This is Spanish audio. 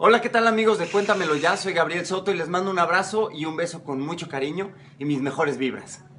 Hola, ¿qué tal amigos de Cuéntamelo Ya? Soy Gabriel Soto y les mando un abrazo y un beso con mucho cariño y mis mejores vibras.